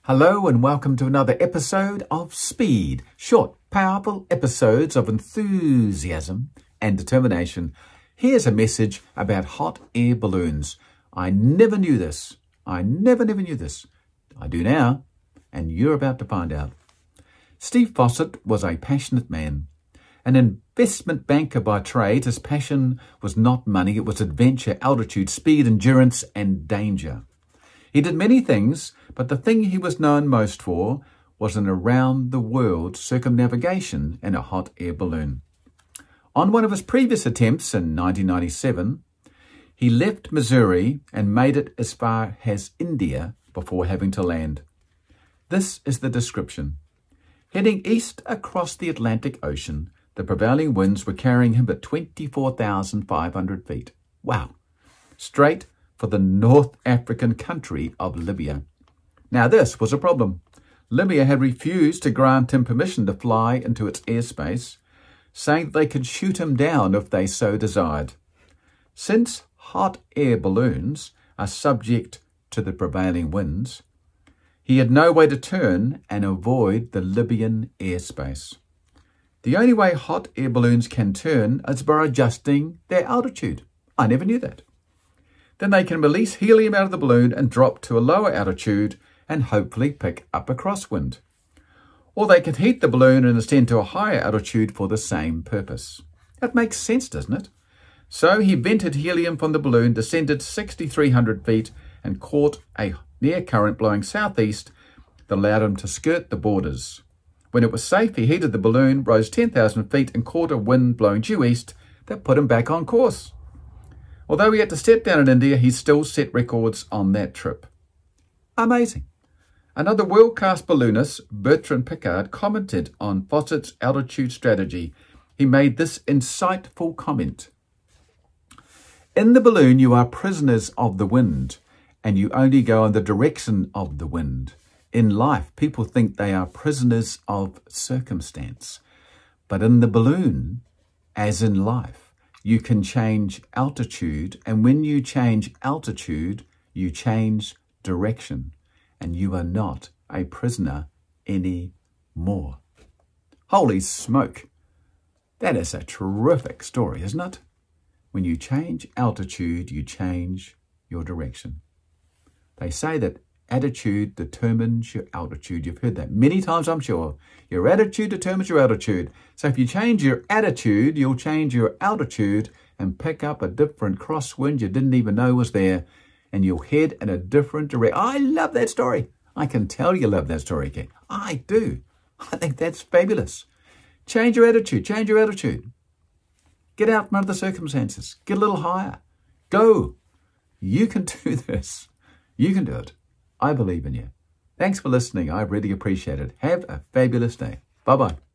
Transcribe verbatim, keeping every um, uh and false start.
Hello and welcome to another episode of Speed. Short, powerful episodes of enthusiasm and determination. Here's a message about hot air balloons. I never knew this. I never, never knew this. I do now, and you're about to find out. Steve Fawcett was a passionate man. An investment banker by trade, his passion was not money, it was adventure, altitude, speed, endurance, and danger. He did many things, but the thing he was known most for was an around-the-world circumnavigation in a hot air balloon. On one of his previous attempts in nineteen ninety-seven, he left Missouri and made it as far as India before having to land. This is the description. Heading east across the Atlantic Ocean, the prevailing winds were carrying him at twenty-four thousand five hundred feet. Wow! Straight for the North African country of Libya. Now this was a problem. Libya had refused to grant him permission to fly into its airspace, saying that they could shoot him down if they so desired. Since hot air balloons are subject to the prevailing winds, he had no way to turn and avoid the Libyan airspace. The only way hot air balloons can turn is by adjusting their altitude. I never knew that. Then they can release helium out of the balloon and drop to a lower altitude and hopefully pick up a crosswind. Or they can heat the balloon and ascend to a higher altitude for the same purpose. That makes sense, doesn't it? So he vented helium from the balloon, descended six thousand three hundred feet and caught a near current blowing southeast that allowed him to skirt the borders. When it was safe, he heated the balloon, rose ten thousand feet and caught a wind blowing due east that put him back on course. Although he had to step down in India, he still set records on that trip. Amazing. Another world-class balloonist, Bertrand Piccard, commented on Fawcett's altitude strategy. He made this insightful comment. In the balloon, you are prisoners of the wind, and you only go in the direction of the wind. In life, people think they are prisoners of circumstance. But in the balloon, as in life, you can change altitude, and when you change altitude, you change direction, and you are not a prisoner anymore. Holy smoke! That is a terrific story, isn't it? When you change altitude, you change your direction. They say that attitude determines your altitude. You've heard that many times, I'm sure. Your attitude determines your altitude. So if you change your attitude, you'll change your altitude and pick up a different crosswind you didn't even know was there, and you'll head in a different direction. I love that story. I can tell you love that story, Ken. I do. I think that's fabulous. Change your attitude. Change your attitude. Get out from under the circumstances. Get a little higher. Go. You can do this. You can do it. I believe in you. Thanks for listening. I really appreciate it. Have a fabulous day. Bye-bye.